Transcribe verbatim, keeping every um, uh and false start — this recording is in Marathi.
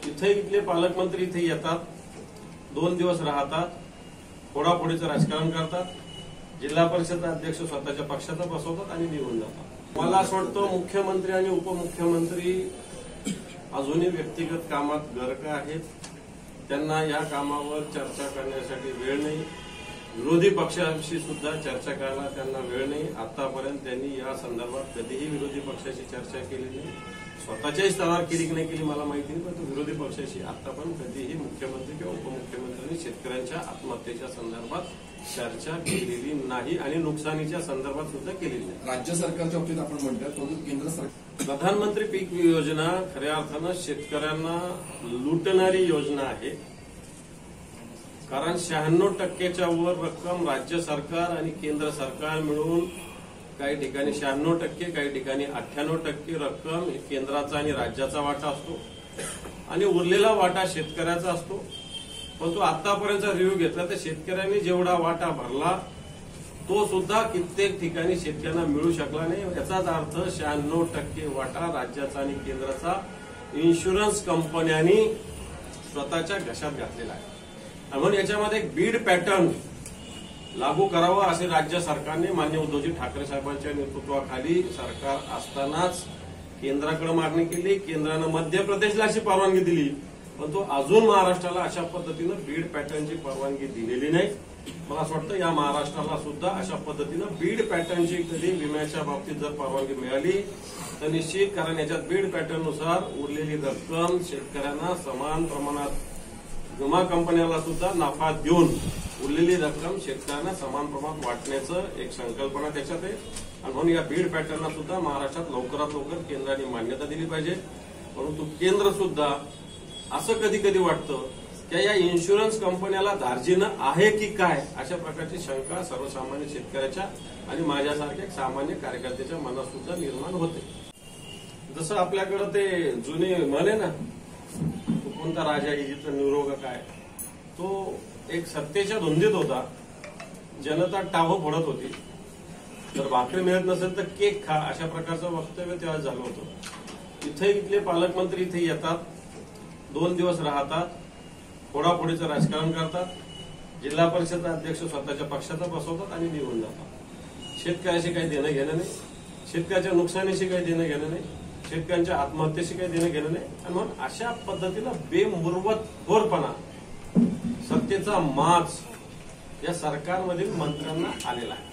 इथे इथले पालकमंत्री इथे येतात, दोन दिवस राहतात, फोडाफोडीचं राजकारण करतात, जिल्हा परिषद अध्यक्ष स्वतःच्या पक्षाचा बसवतात आणि निवडून जातात। मला असं वाटतं मुख्यमंत्री आणि उपमुख्यमंत्री अजूनही व्यक्तिगत कामात गर्क आहेत, त्यांना या कामावर चर्चा करण्यासाठी वेळ नाही। विरोधी पक्षाशी सुद्धा चर्चा करायला त्यांना वेळ नाही। आतापर्यंत त्यांनी या संदर्भात कधीही विरोधी पक्षाशी चर्चा केली नाही, स्वतःच्याही स्तरावर केली की नाही केली मला माहिती नाही, पण विरोधी पक्षाशी आतापर्यंत कधीही मुख्यमंत्री किंवा उपमुख्यमंत्र्यांनी शेतकऱ्यांच्या आत्महत्येच्या संदर्भात चर्चा केलेली नाही आणि नुकसानीच्या संदर्भात सुद्धा केलेली नाही। राज्य सरकारच्या बाबतीत आपण म्हणतात, परंतु केंद्र सरकार प्रधानमंत्री पीक योजना खऱ्या अर्थानं शेतकऱ्यांना लुटणारी योजना आहे, कारण शहाण्णव टक्क्याच्या वर रक्कम राज्य सरकार आणि केंद्र सरकार मिळून काही ठिकाणी शहाण्णव टक्के काही ठिकाणी अठ्ठ्याण्णव टक्के रक्कम केंद्राचा आणि राज्याचा वाटा असतो आणि उरलेला वाटा शेतकऱ्याचा असतो। पण तो आतापर्यंतचा रिव्ह्यू घेतला तर शेतकऱ्यांनी जेवढा वाटा भरला तो सुद्धा कित्येक ठिकाणी शेतकऱ्यांना मिळू शकला नाही। याचाच अर्थ शहाण्णव टक्के वाटा राज्याचा आणि केंद्राचा इन्शुरन्स कंपन्यांनी स्वतःच्या घशात घातलेला आहे। म्हणून याच्यामध्ये एक बीड पॅटर्न लागू करावं असे राज्य सरकारने मान्य उद्धवजी ठाकरे साहेबांच्या नेतृत्वाखाली सरकार असतानाच केंद्राकडे मागणी केली। केंद्रानं मध्य प्रदेशला अशी परवानगी दिली, पण तो अजून महाराष्ट्राला अशा पद्धतीनं बीड पॅटर्नची परवानगी दिलेली नाही। मला असं वाटतं या महाराष्ट्राला सुद्धा अशा पद्धतीनं बीड पॅटर्नची कधी विम्याच्या बाबतीत जर परवानगी मिळाली तर निश्चित, कारण याच्यात बीड पॅटर्ननुसार उरलेली रक्कम शेतकऱ्यांना समान प्रमाणात विमा कंपन्याला सुद्धा नफा देऊन उरलेली रक्कम शेतकऱ्यांना समान प्रमाणात वाटण्याचं एक संकल्पना त्याच्यात आहे आणि म्हणून या बीड पॅटर्नला सुद्धा महाराष्ट्रात लवकरात लवकर केंद्राने मान्यता दिली पाहिजे। परंतु केंद्र सुद्धा असं कधी कधी वाटतं की या इन्शुरन्स कंपन्याला धार्जिनं आहे की काय अशा प्रकारची शंका सर्वसामान्य शेतकऱ्याच्या आणि माझ्यासारख्या एक सामान्य कार्यकर्त्याच्या मनात सुद्धा निर्माण होते। जसं आपल्याकडे ते जुने म्हणे ना, कोणता राजा इजिप्तचा निरोग काय, तो एक सत्तेच्या धुंदीत होता, जनता टाहो फोडत होती, जर भाकरी मिळत नसेल तर केक खा अशा प्रकारचं वक्तव्य तेव्हा झालं होतं। इथे इथले पालकमंत्री इथे येतात, दोन दिवस राहतात, फोडाफोडीचं राजकारण करतात, जिल्हा परिषद अध्यक्ष स्वतःच्या पक्षाचा बसवतात आणि निवडून जातात। शेतकऱ्याशी काही देणं घेणं नाही, शेतकऱ्याच्या नुकसानीशी काही देणं घेणं नाही, शेतकऱ्यांच्या आत्महत्येशी काही देणं घेणं नाही आणि म्हणून अशा पद्धतीनं बेमुरवतखोरपणा, सत्तेचा माज या सरकारमधील मंत्र्यांना आलेला आहे।